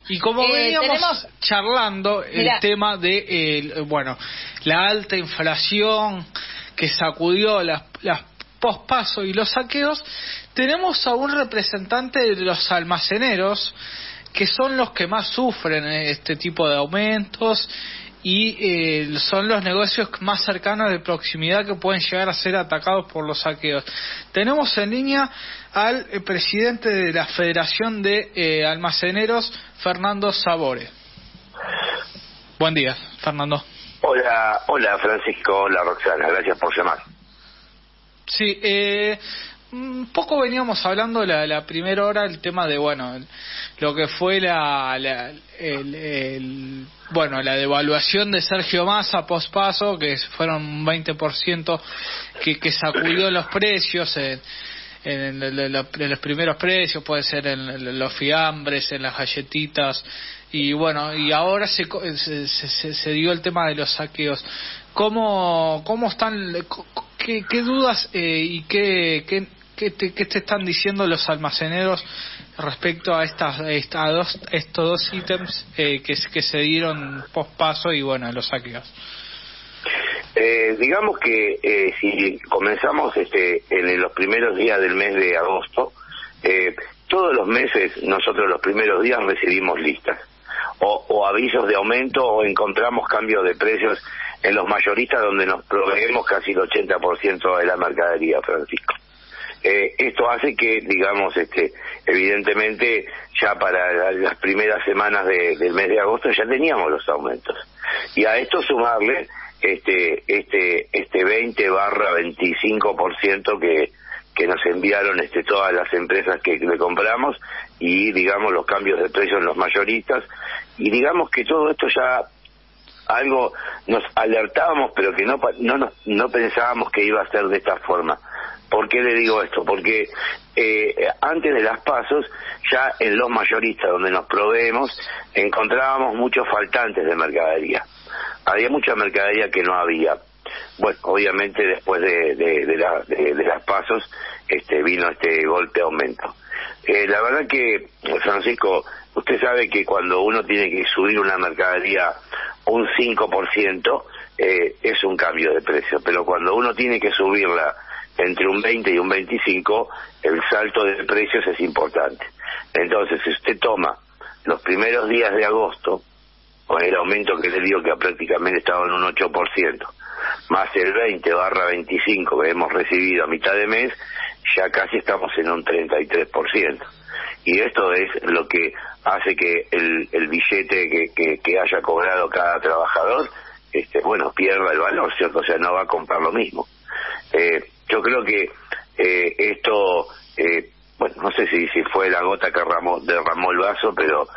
Y como veníamos charlando, el tema de, la alta inflación que sacudió las pospaso y los saqueos, tenemos a un representante de los almaceneros, que son los que más sufren este tipo de aumentos y son los negocios más cercanos de proximidad que pueden llegar a ser atacados por los saqueos. Tenemos en línea al presidente de la Federación de Almaceneros, Fernando Sabore. Buen día, Fernando. Hola Francisco, hola Roxana, gracias por llamar. Sí, un poco veníamos hablando la primera hora el tema de lo que fue la devaluación de Sergio Massa pospaso, que fueron un 20% que sacudió los precios en los primeros precios, puede ser en los fiambres, en las galletitas, y ahora se dio el tema de los saqueos. ¿Cómo están? ¿Qué dudas y qué te están diciendo los almaceneros respecto a estos dos ítems que se dieron pospaso y los saqueos? Digamos que si comenzamos en los primeros días del mes de agosto, todos los meses nosotros los primeros días recibimos listas o avisos de aumento, o encontramos cambios de precios en los mayoristas, donde nos proveemos casi el 80% de la mercadería, Francisco. Esto hace que, evidentemente, ya para las primeras semanas del mes de agosto ya teníamos los aumentos. Y a esto sumarle este 20/25% que nos enviaron todas las empresas que le compramos, y los cambios de precio en los mayoristas, y que todo esto ya algo nos alertábamos, pero que no pensábamos que iba a ser de esta forma. ¿Por qué le digo esto? Porque antes de las pasos, ya en los mayoristas donde nos proveemos, encontrábamos muchos faltantes de mercadería. Había mucha mercadería que no había. Bueno, obviamente después de las pasos vino este golpe de aumento. La verdad que, Francisco, usted sabe que cuando uno tiene que subir una mercadería un 5%, es un cambio de precio, pero cuando uno tiene que subirla entre un 20 y un 25, el salto de precios es importante. Entonces, si usted toma los primeros días de agosto, con el aumento que le digo que prácticamente estaba en un 8%, más el 20/25 que hemos recibido a mitad de mes, ya casi estamos en un 33%. Y esto es lo que hace que el billete que haya cobrado cada trabajador, pierda el valor, ¿cierto? O sea, no va a comprar lo mismo. Yo creo que esto, no sé si fue la gota que derramó el vaso, pero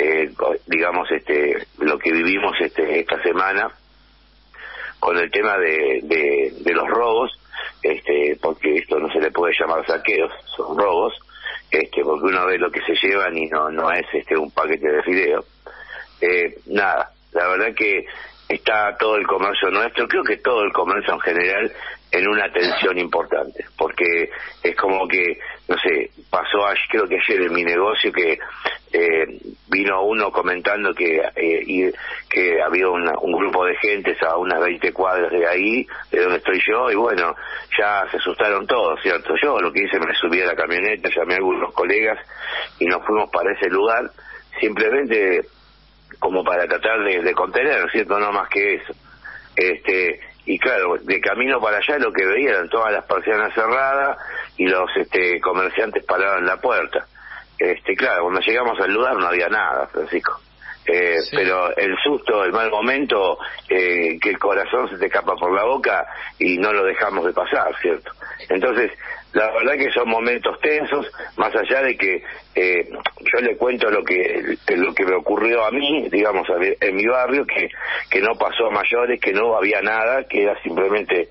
lo que vivimos esta semana con el tema de los robos, porque esto no se le puede llamar saqueos, son robos, porque uno ve lo que se llevan y no es un paquete de fideo. La verdad que está todo el comercio nuestro, creo que todo el comercio en general, en una tensión importante, porque es como que, no sé, pasó creo que ayer en mi negocio que vino uno comentando que había un grupo de gentes a unas 20 cuadras de ahí, de donde estoy yo, y ya se asustaron todos, ¿cierto? Yo lo que hice, me subí a la camioneta, llamé a algunos colegas y nos fuimos para ese lugar, simplemente como para tratar de contener, ¿cierto? No más que eso. Y claro, de camino para allá lo que veía eran todas las persianas cerradas y los comerciantes parados en la puerta. Claro, cuando llegamos al lugar no había nada, Francisco. Sí. Pero el susto, el mal momento, que el corazón se te escapa por la boca y no lo dejamos de pasar, ¿cierto? Entonces, la verdad que son momentos tensos, más allá de que yo le cuento lo que me ocurrió a mí, en mi barrio, que no pasó a mayores, que no había nada, que era simplemente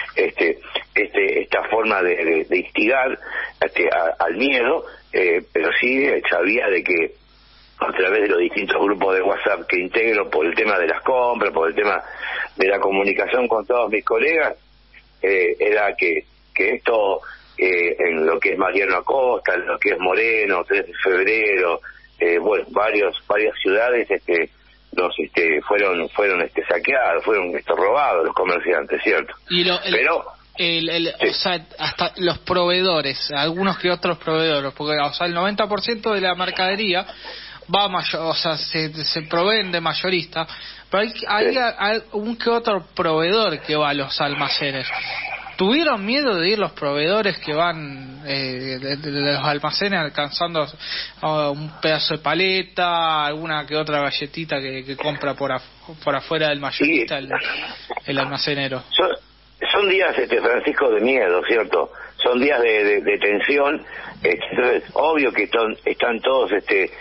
esta forma de instigar al miedo, pero sí sabía de que a través de los distintos grupos de WhatsApp que integro, por el tema de las compras, por el tema de la comunicación con todos mis colegas, era que esto, en lo que es Mariano Acosta, en lo que es Moreno, 3 de febrero, bueno, varias ciudades fueron saqueados, fueron robados los comerciantes, ¿cierto? Pero sí. O sea, hasta los proveedores, algunos que otros proveedores, porque o sea, el 90% de la mercadería va o sea, se proveen de mayorista, pero hay un que otro proveedor que va a los almacenes. ¿Tuvieron miedo de ir los proveedores que van de los almacenes alcanzando un pedazo de paleta, alguna que otra galletita que compra por afuera del mayorista, sí, el almacenero? Son días, Francisco, de miedo, ¿cierto? Son días de tensión. Entonces, obvio que están todos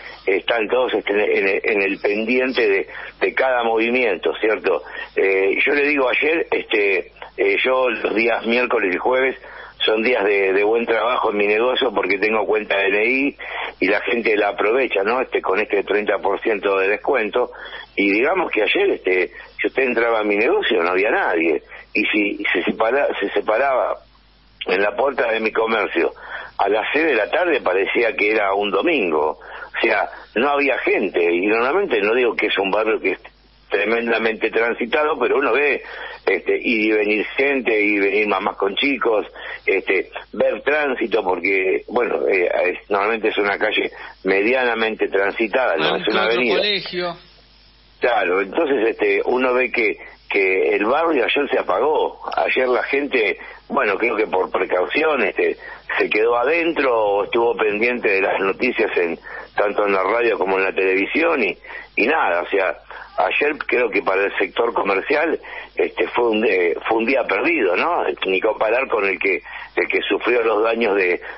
en el pendiente de cada movimiento, ¿cierto? Yo le digo, ayer yo los días miércoles y jueves son días de buen trabajo en mi negocio porque tengo cuenta de DNI y la gente la aprovecha, ¿no? Con 30% de descuento. Y digamos que ayer, si usted entraba a mi negocio no había nadie. Y si se separaba en la puerta de mi comercio a las 6 de la tarde parecía que era un domingo. O sea, no había gente. Y normalmente no digo que es un barrio que es tremendamente transitado, pero uno ve ir y venir gente, y venir mamás con chicos, ver tránsito, porque, bueno, normalmente es una calle medianamente transitada, no es una avenida. Colegio. Claro, entonces uno ve que el barrio ayer se apagó. Ayer la gente, bueno, creo que por precaución se quedó adentro o estuvo pendiente de las noticias tanto en la radio como en la televisión y nada, o sea, ayer creo que para el sector comercial fue un día perdido, ¿no? Ni comparar con el que sufrió los daños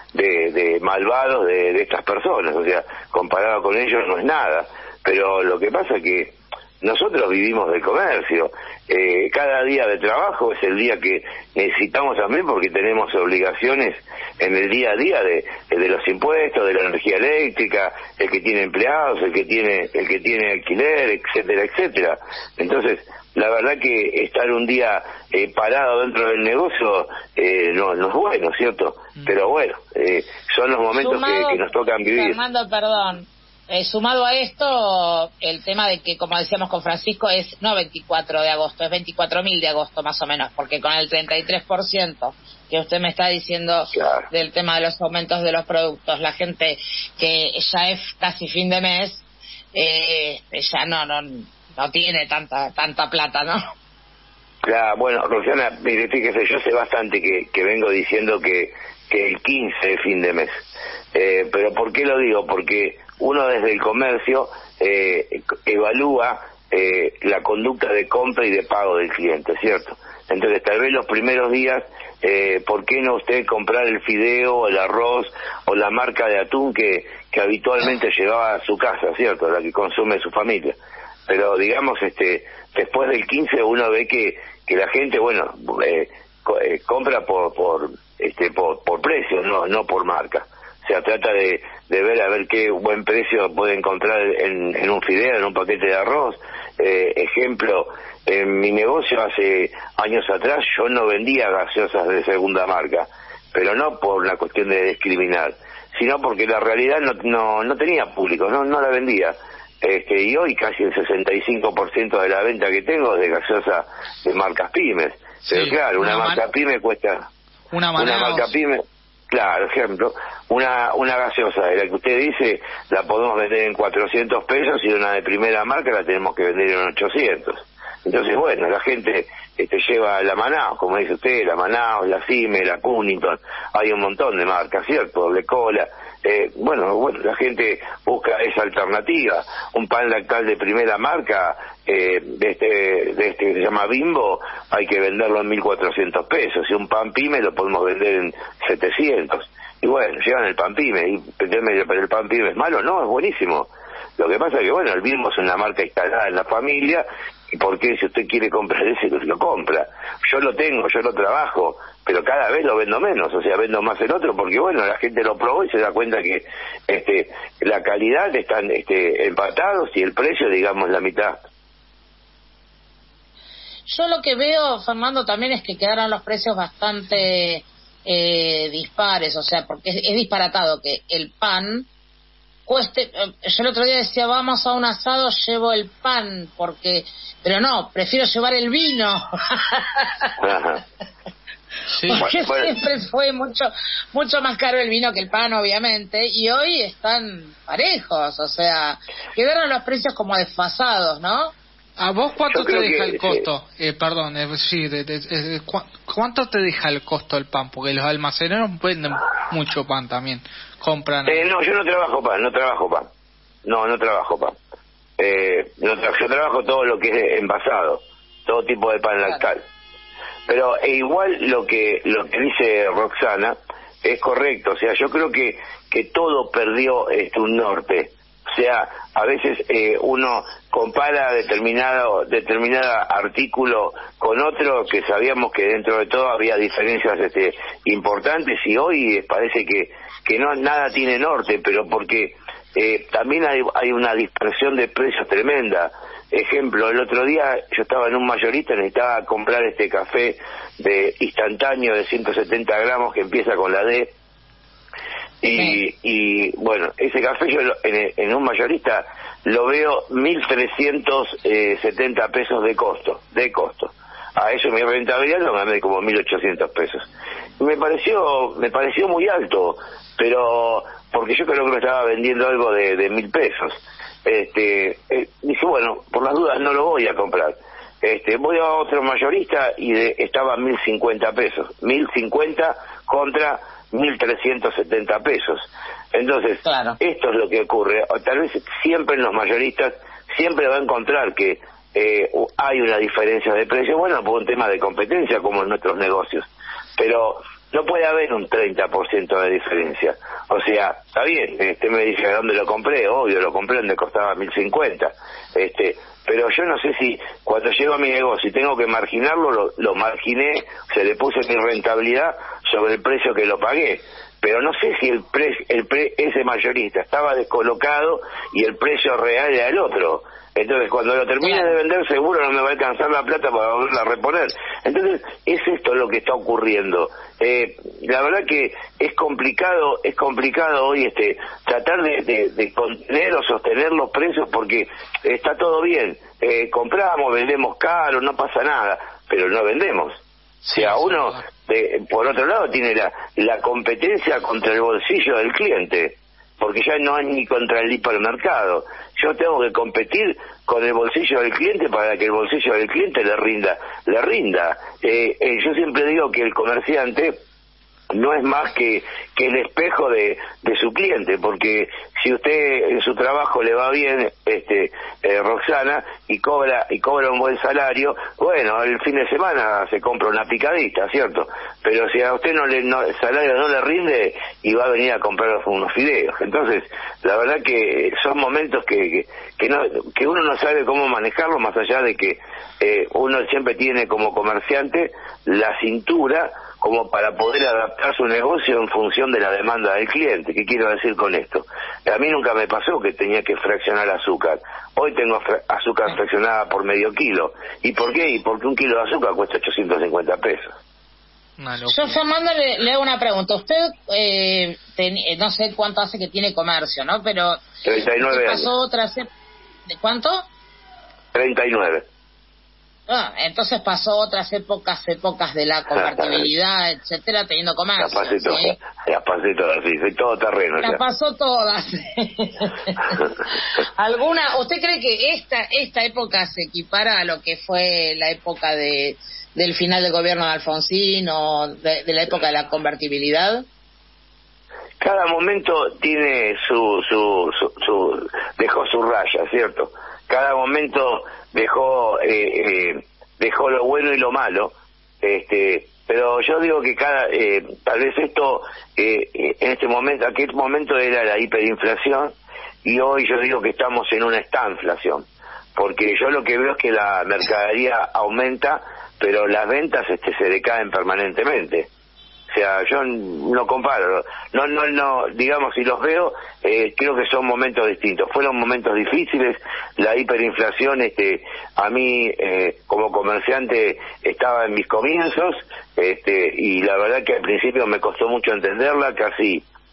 de malvados de estas personas, o sea, comparado con ellos no es nada. Pero lo que pasa es que nosotros vivimos del comercio. Cada día de trabajo es el día que necesitamos también porque tenemos obligaciones en el día a día de los impuestos, de la energía eléctrica, el que tiene empleados, el que tiene alquiler, etcétera, etcétera. Entonces, la verdad que estar un día parado dentro del negocio no es bueno, ¿cierto? Pero bueno, son los momentos que nos tocan vivir. Fernando, perdón. Sumado a esto, el tema de que, como decíamos con Francisco, es no 24 de agosto, es 24.000 de agosto más o menos, porque con el 33% que usted me está diciendo, claro, del tema de los aumentos de los productos, la gente que ya es casi fin de mes, ya no tiene tanta plata, ¿no? Claro, bueno, Rosana, mire, fíjese, yo sé bastante que vengo diciendo que el 15 es fin de mes. Pero ¿por qué lo digo? Porque uno desde el comercio evalúa la conducta de compra y de pago del cliente, ¿cierto? Entonces, tal vez los primeros días, ¿por qué no usted comprar el fideo, el arroz o la marca de atún que habitualmente llegaba a su casa, ¿cierto? La que consume su familia. Pero, digamos, después del 15 uno ve que la gente, bueno, compra por precio, no por marca. O sea, trata de ver a ver qué buen precio puede encontrar en un fideo, en un paquete de arroz. Ejemplo, en mi negocio hace años atrás yo no vendía gaseosas de segunda marca, pero no por una cuestión de discriminar, sino porque la realidad no tenía público, no la vendía. Y hoy casi el 65% de la venta que tengo es de gaseosa de marcas pymes. Sí, pero claro, una marca pyme cuesta... Una marca pyme... Claro, ejemplo, una gaseosa de la que usted dice la podemos vender en 400 pesos y una de primera marca la tenemos que vender en 800. Entonces, bueno, la gente lleva la Manaos, como dice usted, la Manaos, la Cime, la Cunnington, hay un montón de marcas, ¿cierto? Doble cola. Bueno, la gente busca esa alternativa. Un pan lactal de primera marca, de este que se llama Bimbo, hay que venderlo en 1.400 pesos. Y un pan pyme lo podemos vender en 700. Y bueno, llevan el pan pyme. Y pero el pan pyme es malo, no, es buenísimo. Lo que pasa es que, bueno, el Bimbo es una marca instalada en la familia. ¿Y por qué si usted quiere comprar ese, lo compra? Yo lo tengo, yo lo trabajo, pero cada vez lo vendo menos, o sea, vendo más el otro, porque bueno, la gente lo probó y se da cuenta que la calidad están empatados y el precio, digamos, la mitad. Yo lo que veo, Fernando, también es que quedaron los precios bastante dispares, o sea, porque es disparatado que el pan cueste. Yo el otro día decía, vamos a un asado, llevo el pan, pero no, prefiero llevar el vino. Sí. Porque siempre fue mucho más caro el vino que el pan, obviamente, y hoy están parejos, o sea, quedaron los precios como desfasados, ¿no? ¿A vos cuánto te deja el costo? Sí. Perdón, ¿cuánto te deja el costo el pan? Porque los almaceneros venden mucho pan también, compran... No, yo no trabajo pan. No trabajo pan. Yo trabajo todo lo que es envasado, todo tipo de pan lactal. Pero igual lo que dice Roxana es correcto, o sea, yo creo que todo perdió un norte. O sea, a veces uno compara determinada artículo con otro que sabíamos que dentro de todo había diferencias importantes, y hoy parece que no nada tiene norte, pero porque también hay una dispersión de precios tremenda. Ejemplo, el otro día yo estaba en un mayorista, necesitaba comprar café de instantáneo de 170 gramos que empieza con la D. Y bueno, ese café yo en un mayorista lo veo 1.370 pesos de costo. A eso mi rentabilidad lo gané como 1.800 pesos. Me pareció muy alto, pero porque yo creo que me estaba vendiendo algo de 1.000 pesos. Dije, bueno, por las dudas no lo voy a comprar. Voy a otro mayorista y estaba 1.050 pesos. 1.050 contra 1.370 pesos. Entonces, claro, esto es lo que ocurre. Tal vez siempre en los mayoristas siempre va a encontrar que hay una diferencia de precio, bueno, por un tema de competencia como en nuestros negocios, pero no puede haber un 30% de diferencia. O sea, está bien, me dice dónde lo compré, obvio, lo compré donde costaba 1.050, pero yo no sé si cuando llego a mi negocio y tengo que marginarlo, lo marginé, le puse mi rentabilidad sobre el precio que lo pagué, pero no sé si ese mayorista estaba descolocado y el precio real era el otro. Entonces, cuando lo termine de vender, seguro no me va a alcanzar la plata para volverla a reponer. Entonces, es esto lo que está ocurriendo. La verdad que es complicado hoy tratar de contener o sostener los precios, porque está todo bien. Compramos, vendemos caro, no pasa nada, pero no vendemos. O sea, uno, por otro lado, tiene la competencia contra el bolsillo del cliente, porque ya no es ni contra el hipermercado. Yo tengo que competir con el bolsillo del cliente para que el bolsillo del cliente le rinda. Yo siempre digo que el comerciante no es más que el espejo de su cliente, porque si usted en su trabajo le va bien, Roxana, y cobra un buen salario, bueno, el fin de semana se compra una picadita, ¿cierto? Pero si a usted el salario no le rinde, y va a venir a comprar unos fideos. Entonces, la verdad que son momentos que uno no sabe cómo manejarlo, más allá de que uno siempre tiene como comerciante la cintura como para poder adaptar su negocio en función de la demanda del cliente. ¿Qué quiero decir con esto? A mí nunca me pasó que tenía que fraccionar azúcar. Hoy tengo azúcar fraccionada por medio kilo. ¿Y por qué? Porque un kilo de azúcar cuesta 850 pesos. Yo, Fernando, le hago una pregunta. Usted, no sé cuánto hace que tiene comercio, ¿no? Pero 39 pasó años. ¿De cuánto? 39. Entonces pasó otras épocas de la convertibilidad, etcétera, teniendo comercio. Las pasé todas, sí, soy todo terreno. Las pasó todas. ¿Usted cree que esta época se equipara a lo que fue la época del final del gobierno de Alfonsín o de la época de la convertibilidad? Cada momento tiene dejó su raya, ¿cierto? Cada momento dejó lo bueno y lo malo, pero yo digo que tal vez esto en aquel momento era la hiperinflación, y hoy yo digo que estamos en una estanflación, porque yo lo que veo es que la mercadería aumenta, pero las ventas se decaen permanentemente. O sea, yo no comparo, no, digamos, si los veo, creo que son momentos distintos. Fueron momentos difíciles, la hiperinflación, a mí, como comerciante, estaba en mis comienzos, y la verdad que al principio me costó mucho entenderla, casi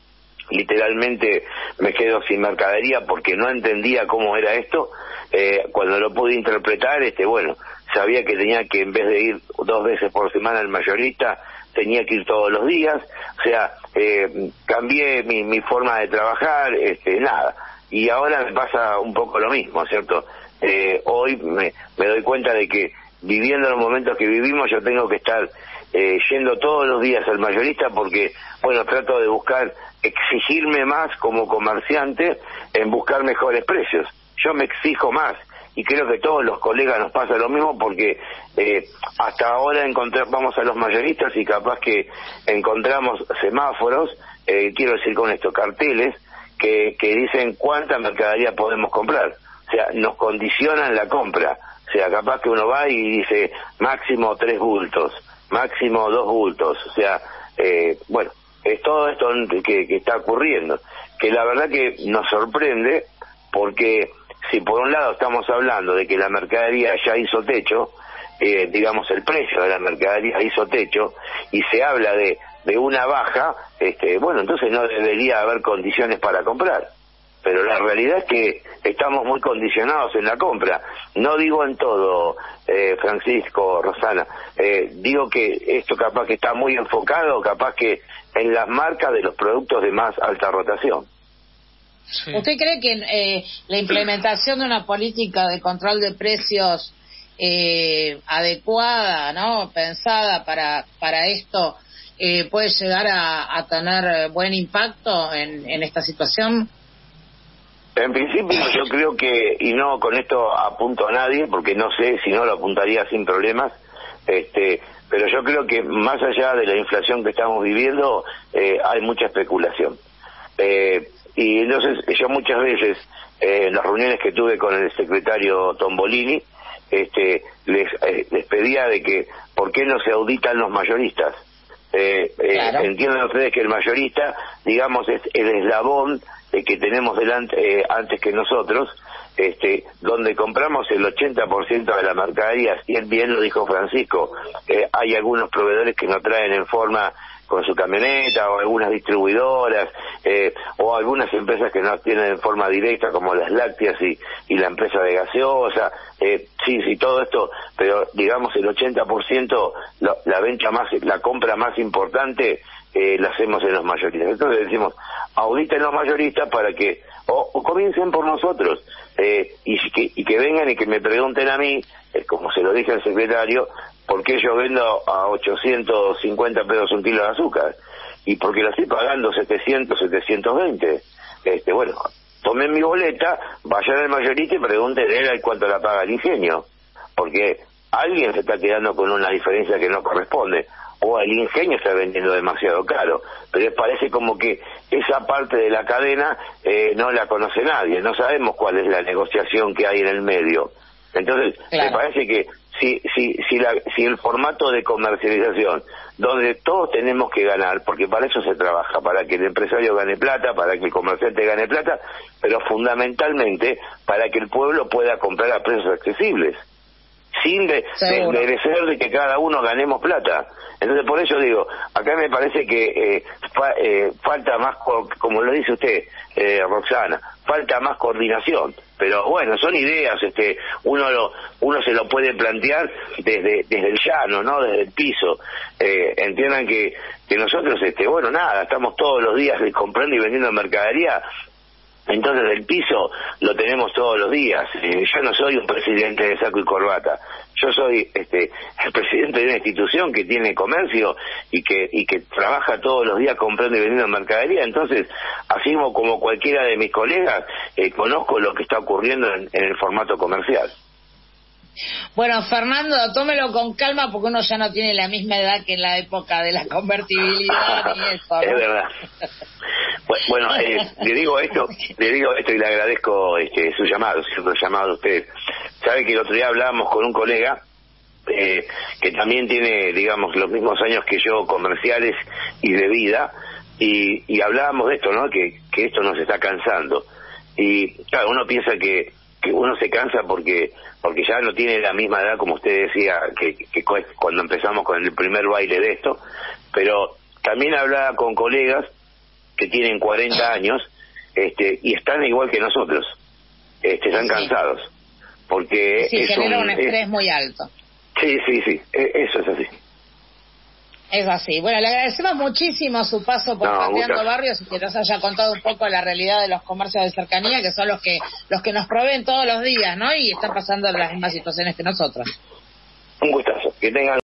literalmente me quedo sin mercadería porque no entendía cómo era esto. Cuando lo pude interpretar, bueno, sabía que tenía que, en vez de ir 2 veces por semana al mayorista, tenía que ir todos los días. O sea, cambié mi forma de trabajar, nada. Y ahora me pasa un poco lo mismo, ¿cierto? Hoy me doy cuenta de que, viviendo los momentos que vivimos, yo tengo que estar yendo todos los días al mayorista porque, bueno, trato de buscar, exigirme más como comerciante en buscar mejores precios. Yo me exijo más y creo que todos los colegas nos pasa lo mismo porque hasta ahora vamos a los mayoristas y capaz que encontramos semáforos, quiero decir con esto, carteles que dicen cuánta mercadería podemos comprar. O sea, nos condicionan la compra. O sea, capaz que uno va y dice máximo 3 bultos, máximo 2 bultos. O sea, bueno, es todo esto que está ocurriendo, que la verdad que nos sorprende porque si por un lado estamos hablando de que la mercadería ya hizo techo, digamos el precio de la mercadería hizo techo, y se habla de una baja, bueno, entonces no debería haber condiciones para comprar. Pero la realidad es que estamos muy condicionados en la compra. No digo en todo, Francisco, Rosana, digo que esto capaz que está muy enfocado, capaz que en las marcas de los productos de más alta rotación. Sí. ¿Usted cree que la implementación de una política de control de precios adecuada, ¿no?, pensada para esto, puede llegar a tener buen impacto en esta situación? En principio yo creo que, y no con esto apunto a nadie, porque no sé, si no lo apuntaría sin problemas, pero yo creo que más allá de la inflación que estamos viviendo, hay mucha especulación. Y entonces yo muchas veces, en las reuniones que tuve con el secretario Tombolini, les pedía de que, ¿por qué no se auditan los mayoristas? Claro. Entienden ustedes que el mayorista, digamos, es el eslabón que tenemos delante antes que nosotros, donde compramos el 80% de la mercadería. Y bien lo dijo Francisco, hay algunos proveedores que no traen en forma con su camioneta, o algunas distribuidoras, o algunas empresas que no tienen en forma directa, como las lácteas y la empresa de gaseosa, sí, todo esto, pero digamos el 80%, la venta más, la compra más importante, la hacemos en los mayoristas. Entonces decimos, auditen los mayoristas para que, o comiencen por nosotros, y que vengan y que me pregunten a mí, como se lo dije al secretario, ¿por qué yo vendo a 850 pesos un kilo de azúcar? Y porque lo estoy pagando 700, 720. Bueno, tomen mi boleta, vayan al mayorista y pregunten a él cuánto la paga el ingenio. Porque alguien se está quedando con una diferencia que no corresponde. O el ingenio está vendiendo demasiado caro. Pero parece como que esa parte de la cadena no la conoce nadie. No sabemos cuál es la negociación que hay en el medio. Entonces, claro, me parece que si el formato de comercialización, donde todos tenemos que ganar, porque para eso se trabaja, para que el empresario gane plata, para que el comerciante gane plata, pero fundamentalmente para que el pueblo pueda comprar a precios accesibles, sin merecer de que cada uno ganemos plata. Entonces, por eso digo, acá me parece que falta más, como lo dice usted, Roxana, falta más coordinación. Pero bueno, son ideas, uno se lo puede plantear desde el llano, ¿no?, desde el piso. Entiendan que nosotros, bueno, nada, estamos todos los días comprando y vendiendo mercadería. Entonces el piso lo tenemos todos los días. Yo no soy un presidente de saco y corbata. Yo soy el presidente de una institución que tiene comercio y que trabaja todos los días comprando y vendiendo mercadería. Entonces, así como cualquiera de mis colegas, conozco lo que está ocurriendo en el formato comercial. Bueno, Fernando, tómelo con calma porque uno ya no tiene la misma edad que en la época de la convertibilidad ni eso, ¿no? Es verdad. Bueno, le digo esto y le agradezco su llamado, cierto llamado a usted. Sabe que el otro día hablábamos con un colega que también tiene, digamos, los mismos años que yo, comerciales y de vida, y hablábamos de esto, ¿no?, que esto nos está cansando. Y claro, uno piensa que uno se cansa porque ya no tiene la misma edad, como usted decía, que cuando empezamos con el primer baile de esto, pero también hablaba con colegas que tienen 40 años y están igual que nosotros, están cansados, porque sí, genera un estrés muy alto. Sí, eso es así. Es así. Bueno, le agradecemos muchísimo su paso por Pateando Barrios y que nos haya contado un poco la realidad de los comercios de cercanía, que son los que nos proveen todos los días, ¿no? Y están pasando las mismas situaciones que nosotros. Un gustazo. Que tengan